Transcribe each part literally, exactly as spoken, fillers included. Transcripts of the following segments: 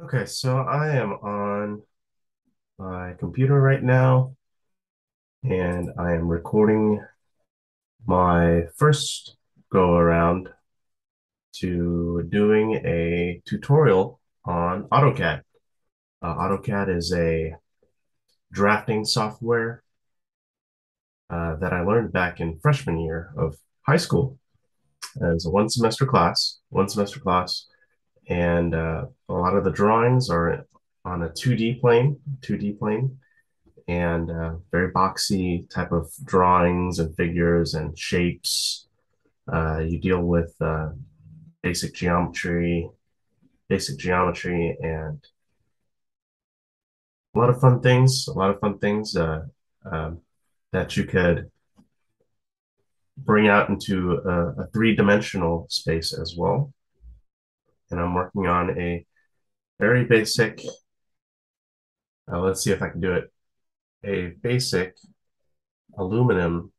Okay, so I am on my computer right now and I am recording my first go around to doing a tutorial on AutoCAD. Uh, AutoCAD is a drafting software uh, that I learned back in freshman year of high school as a one semester class, one semester class, and uh, a lot of the drawings are on a two D plane, two D plane, and uh, very boxy type of drawings and figures and shapes. Uh, you deal with uh, basic geometry, basic geometry, and a lot of fun things. A lot of fun things uh, um, that you could bring out into a, a three-dimensional space as well. And I'm working on a very basic. Uh, let's see if I can do it. A basic aluminum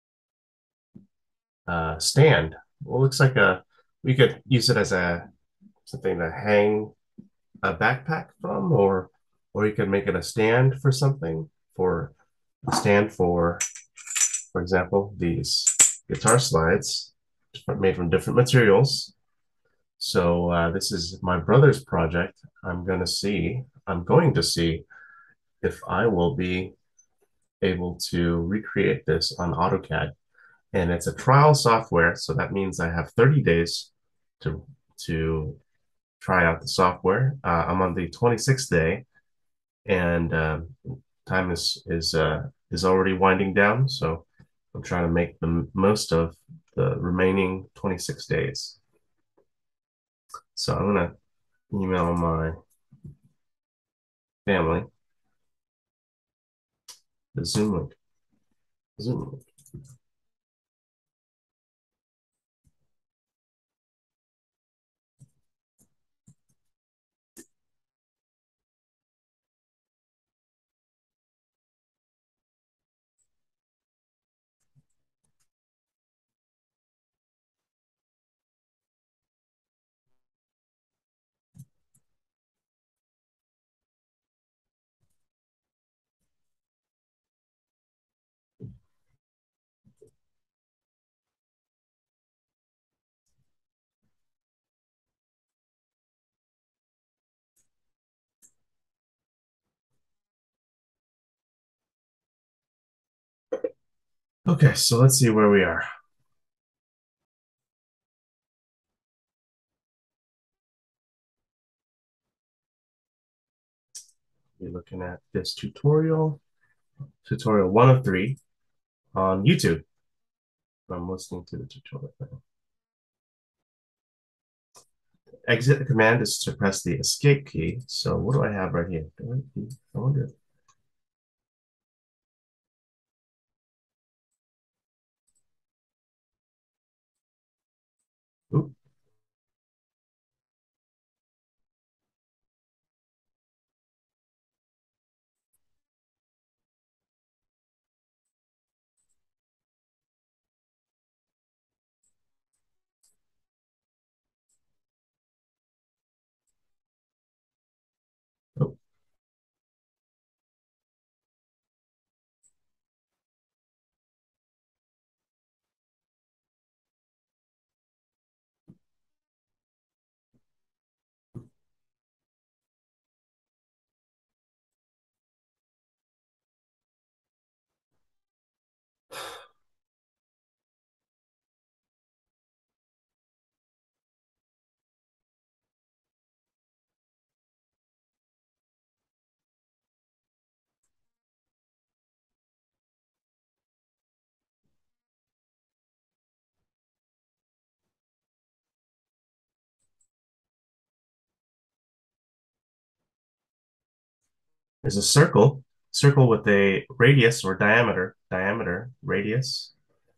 uh, stand. Well, it looks like a. We could use it as a something to hang a backpack from, or or you could make it a stand for something, for a stand for, for example, these guitar slides made from different materials. So uh, this is my brother's project. I'm going to see, I'm going to see if I will be able to recreate this on AutoCAD. And it's a trial software, so that means I have thirty days to to try out the software. Uh, I'm on the twenty-sixth day, and um, time is is uh, is already winding down. So I'm trying to make the most of the remaining twenty-six days. So I'm gonna email my family the Zoom link. Zoom link. Okay, so let's see where we are. We're looking at this tutorial, tutorial one of three on YouTube. I'm listening to the tutorial now. Exit command is to press the escape key. So what do I have right here? I wonder. Oop. Oh. There's a circle, circle with a radius or diameter, diameter, radius.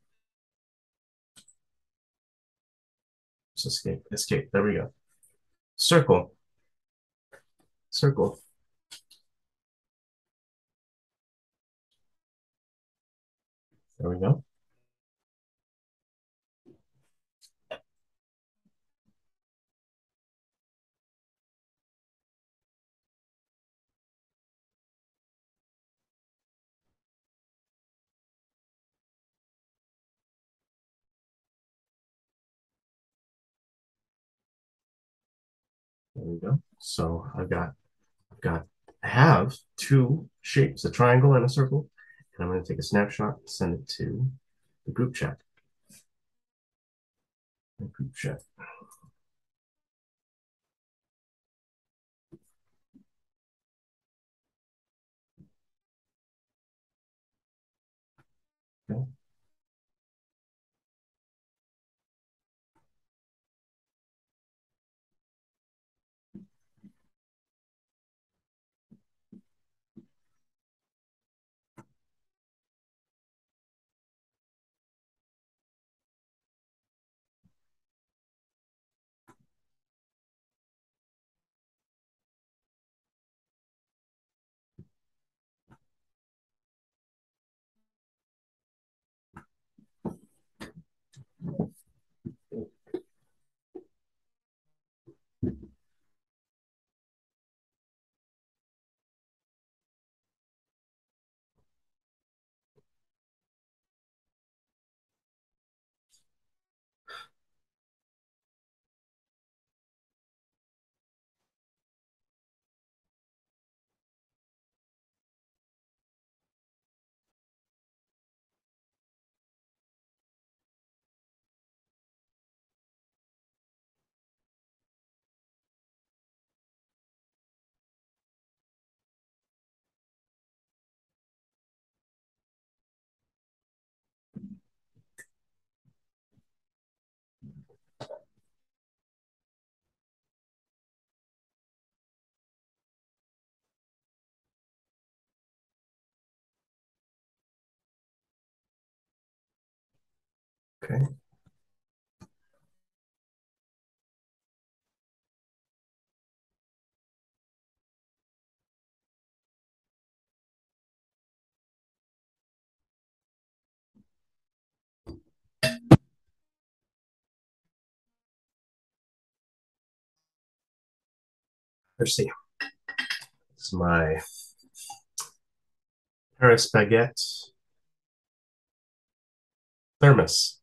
Just escape, escape. There we go. Circle, circle. There we go. we go. So I've got I've got I have two shapes, a triangle and a circle. And I'm going to take a snapshot, send it to the group chat. The group chat. Okay. Okay. Let's see. This is my Paris baguette thermos.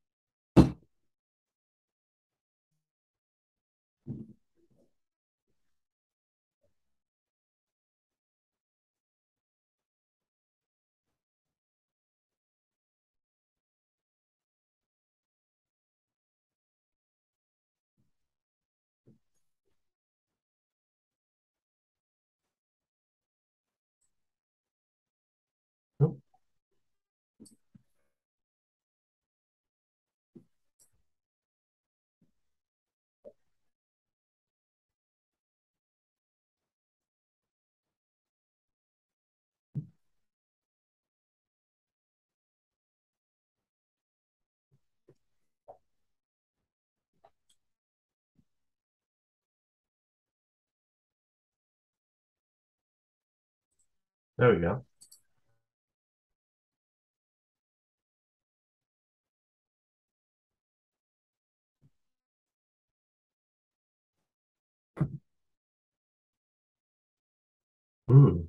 Oh, there we go. Mm.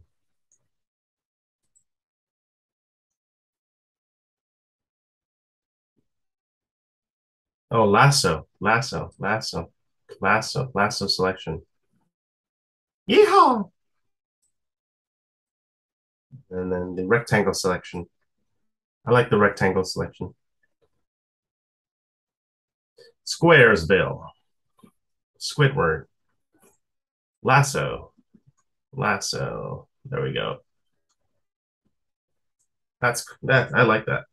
Oh, lasso, lasso, lasso, lasso, lasso selection. Yeehaw! And then the rectangle selection. I like the rectangle selection. Squaresville, Squidward, lasso, lasso. There we go. That's that. I like that.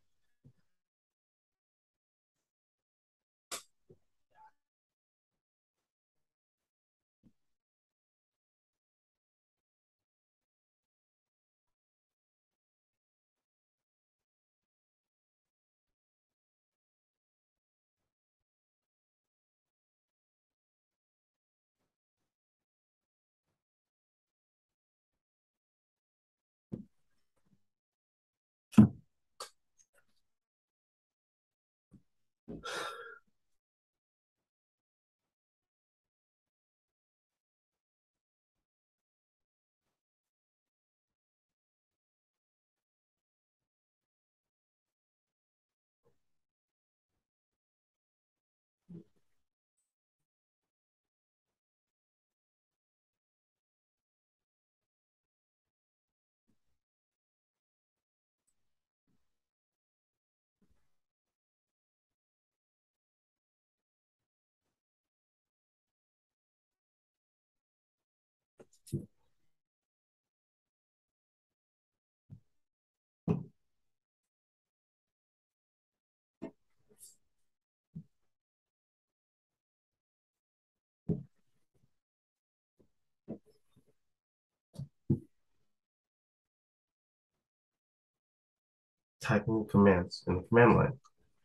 typing commands in the command line.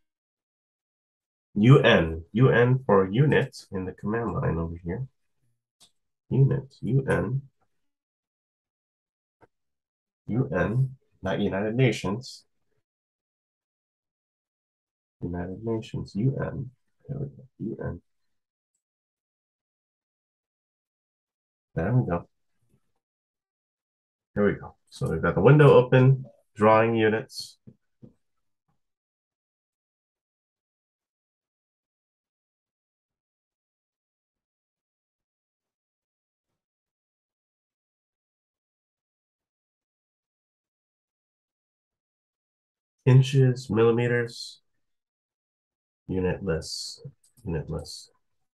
U N, U N for unit in the command line over here. Unit, U N, U N, not United Nations. United Nations, U N. There we go, U N. There we go. Here we go. So we've got the window open, drawing units. Inches, millimeters, unitless, unitless.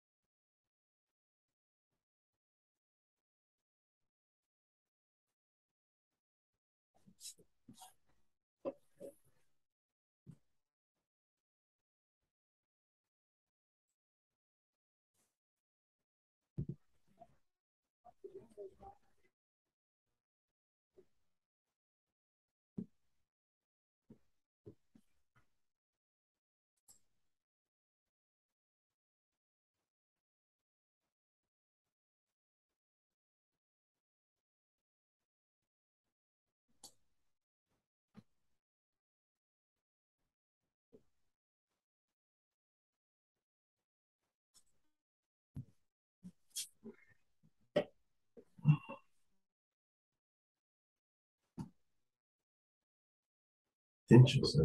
Inches.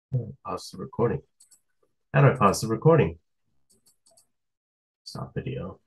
Pause the recording. How do I pause the recording? Stop video.